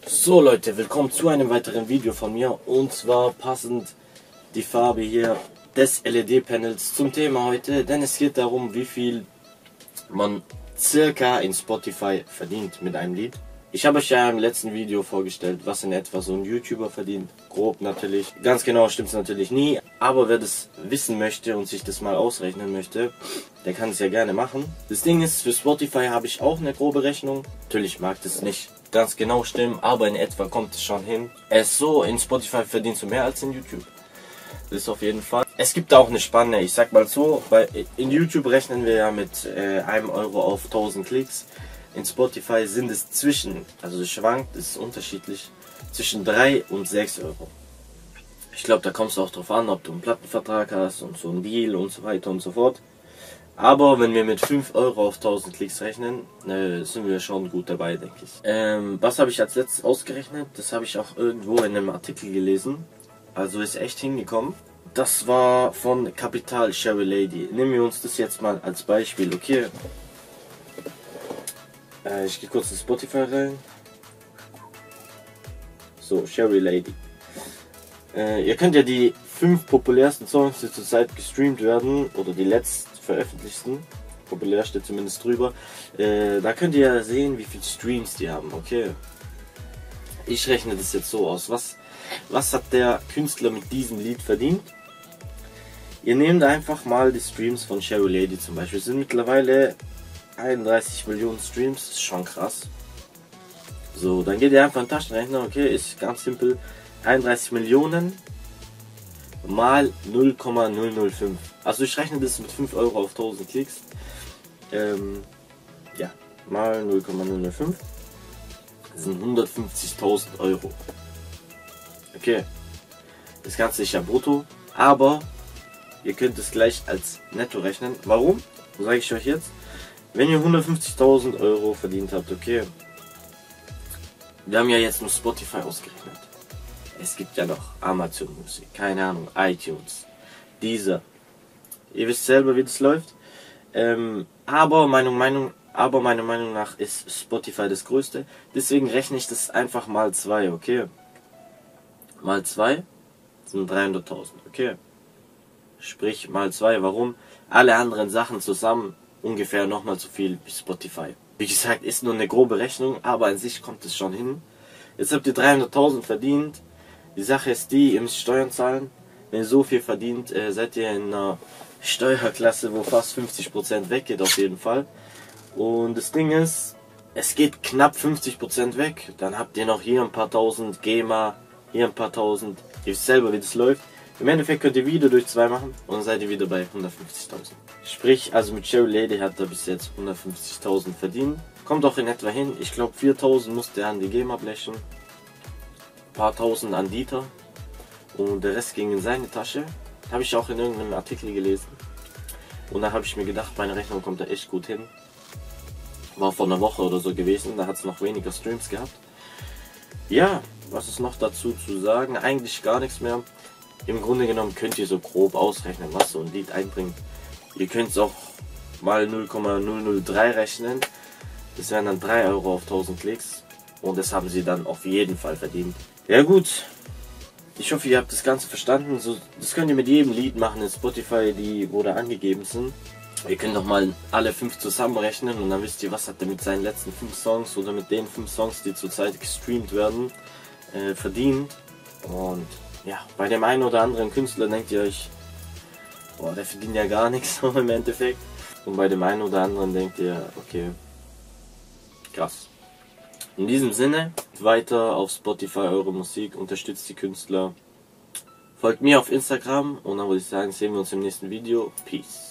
So Leute, willkommen zu einem weiteren Video von mir, und zwar passend die Farbe hier des LED-Panels zum Thema heute, denn es geht darum, wie viel man circa in Spotify verdient mit einem Lied. Ich habe euch ja im letzten Video vorgestellt, was in etwa so ein YouTuber verdient. Grob natürlich. Ganz genau stimmt es natürlich nie. Aber wer das wissen möchte und sich das mal ausrechnen möchte, der kann es ja gerne machen. Das Ding ist, für Spotify habe ich auch eine grobe Rechnung. Natürlich mag das nicht ganz genau stimmen, aber in etwa kommt es schon hin. Es ist so, in Spotify verdienst du mehr als in YouTube. Das ist auf jeden Fall. Es gibt auch eine Spanne, ich sag mal so, weil in YouTube rechnen wir ja mit 1 Euro auf 1000 Klicks. In Spotify sind es also es schwankt, es ist unterschiedlich, zwischen 3 und 6 Euro. Ich glaube, da kommst du auch drauf an, ob du einen Plattenvertrag hast und so einen Deal und so weiter und so fort. Aber wenn wir mit 5 Euro auf 1000 Klicks rechnen, sind wir schon gut dabei, denke ich. Was habe ich als letztes ausgerechnet? Das habe ich auch irgendwo in einem Artikel gelesen. Also ist echt hingekommen. Das war von Capital Cherry Lady. Nehmen wir uns das jetzt mal als Beispiel, okay? Ich gehe kurz in Spotify rein. So, Cherry Lady. Ihr könnt ja die 5 populärsten Songs, die zurzeit gestreamt werden, oder die letzt veröffentlichten, populär steht zumindest drüber, da könnt ihr ja sehen, wie viele Streams die haben, okay? Ich rechne das jetzt so aus. Was hat der Künstler mit diesem Lied verdient? Ihr nehmt einfach mal die Streams von Cherry Lady zum Beispiel. Es sind mittlerweile 31 Millionen Streams, das ist schon krass. So, dann geht ihr einfach in den Taschenrechner, okay, ist ganz simpel. 31 Millionen mal 0,005. Also ich rechne das mit 5 Euro auf 1000 Klicks. Ja, mal 0,005. Das sind 150.000 Euro. Okay, das Ganze ist ja brutto, aber ihr könnt es gleich als netto rechnen. Warum? Sage ich euch jetzt. Wenn ihr 150.000 Euro verdient habt, okay, wir haben ja jetzt nur Spotify ausgerechnet. Es gibt ja noch Amazon Musik, keine Ahnung, iTunes, Deezer. Ihr wisst selber, wie das läuft. Aber meiner Meinung nach ist Spotify das größte. Deswegen rechne ich das einfach mal 2, okay? Mal 2 sind 300.000, okay? Sprich mal 2, warum? Alle anderen Sachen zusammen ungefähr nochmal so viel wie Spotify. Wie gesagt, ist nur eine grobe Rechnung, aber an sich kommt es schon hin. Jetzt habt ihr 300.000 verdient. Die Sache ist die, ihr müsst Steuern zahlen. Wenn ihr so viel verdient, seid ihr in einer Steuerklasse, wo fast 50% weggeht auf jeden Fall. Und das Ding ist, es geht knapp 50% weg. Dann habt ihr noch hier ein paar tausend GEMA, hier ein paar tausend. Ihr wisst selber, wie das läuft. Im Endeffekt könnt ihr wieder durch 2 machen und dann seid ihr wieder bei 150.000. Sprich, also mit Cherry Lady hat er bis jetzt 150.000 verdient. Kommt auch in etwa hin. Ich glaube 4.000 musste er an die GEMA blechen. Ein paar tausend an Dieter. Und der Rest ging in seine Tasche. Habe ich auch in irgendeinem Artikel gelesen. Und da habe ich mir gedacht, meine Rechnung kommt da echt gut hin. War vor einer Woche oder so gewesen. Da hat es noch weniger Streams gehabt. Ja, was ist noch dazu zu sagen? Eigentlich gar nichts mehr. Im Grunde genommen könnt ihr so grob ausrechnen, was so ein Lied einbringt. Ihr könnt es auch mal 0,003 rechnen. Das wären dann 3 Euro auf 1000 Klicks. Und das haben sie dann auf jeden Fall verdient. Ja gut, ich hoffe, ihr habt das Ganze verstanden. So, das könnt ihr mit jedem Lied machen in Spotify, die wo da angegeben sind. Ihr könnt doch mal alle 5 zusammenrechnen und dann wisst ihr, was hat er mit seinen letzten 5 Songs oder mit den 5 Songs, die zurzeit gestreamt werden, verdient. Und ja, bei dem einen oder anderen Künstler denkt ihr euch, boah, der verdient ja gar nichts so im Endeffekt. Und bei dem einen oder anderen denkt ihr, okay, krass. In diesem Sinne, weiter auf Spotify eure Musik, unterstützt die Künstler. Folgt mir auf Instagram und dann würde ich sagen, sehen wir uns im nächsten Video. Peace.